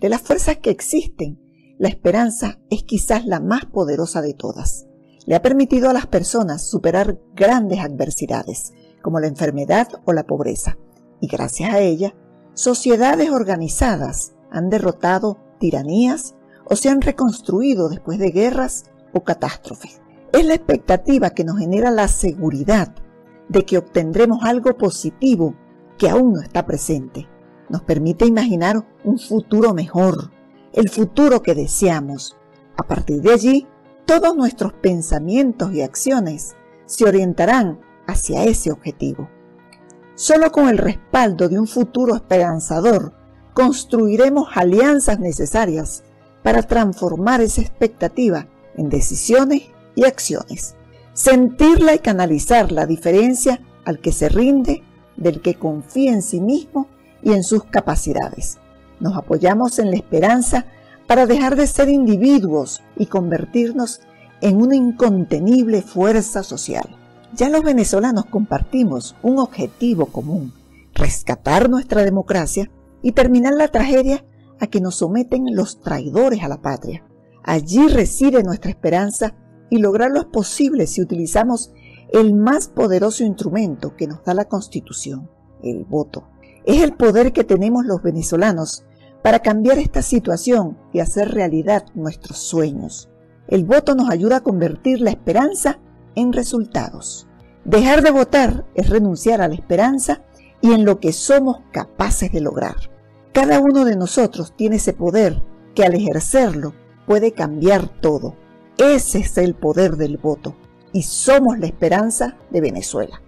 De las fuerzas que existen, la esperanza es quizás la más poderosa de todas. Le ha permitido a las personas superar grandes adversidades, como la enfermedad o la pobreza, y gracias a ella, sociedades organizadas han derrotado tiranías o se han reconstruido después de guerras o catástrofes. Es la expectativa que nos genera la seguridad de que obtendremos algo positivo que aún no está presente. Nos permite imaginar un futuro mejor, el futuro que deseamos. A partir de allí, todos nuestros pensamientos y acciones se orientarán hacia ese objetivo. Solo con el respaldo de un futuro esperanzador construiremos alianzas necesarias para transformar esa expectativa en decisiones y acciones. Sentirla y canalizar la diferencia al que se rinde del que confía en sí mismo y en sus capacidades. Nos apoyamos en la esperanza para dejar de ser individuos y convertirnos en una incontenible fuerza social. Ya los venezolanos compartimos un objetivo común: rescatar nuestra democracia y terminar la tragedia a que nos someten los traidores a la patria. Allí reside nuestra esperanza y lograrlo es posible si utilizamos el más poderoso instrumento que nos da la Constitución, el voto. Es el poder que tenemos los venezolanos para cambiar esta situación y hacer realidad nuestros sueños. El voto nos ayuda a convertir la esperanza en resultados. Dejar de votar es renunciar a la esperanza y en lo que somos capaces de lograr. Cada uno de nosotros tiene ese poder que al ejercerlo puede cambiar todo. Ese es el poder del voto y somos la esperanza de Venezuela.